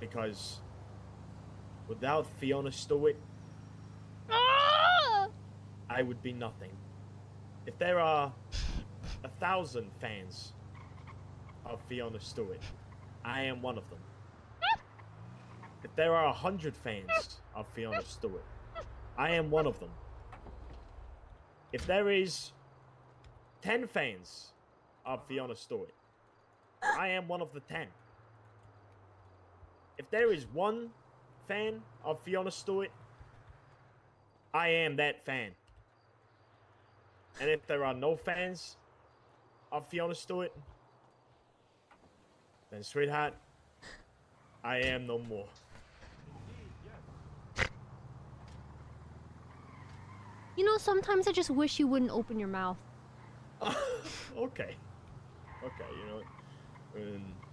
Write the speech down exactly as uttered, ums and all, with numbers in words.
Because without Fiona Stewart, Ah! I would be nothing. If there are a thousand fans of Fiona Stewart, I am one of them. If there are a hundred fans of Fiona Stewart, I am one of them. If there is ten fans of Fiona Stewart, I am one of the ten. If there is one fan of Fiona Stewart, I am that fan. And if there are no fans of Fiona Stewart, then sweetheart, I am no more. You know, sometimes I just wish you wouldn't open your mouth. Okay. Okay, you know what? Um,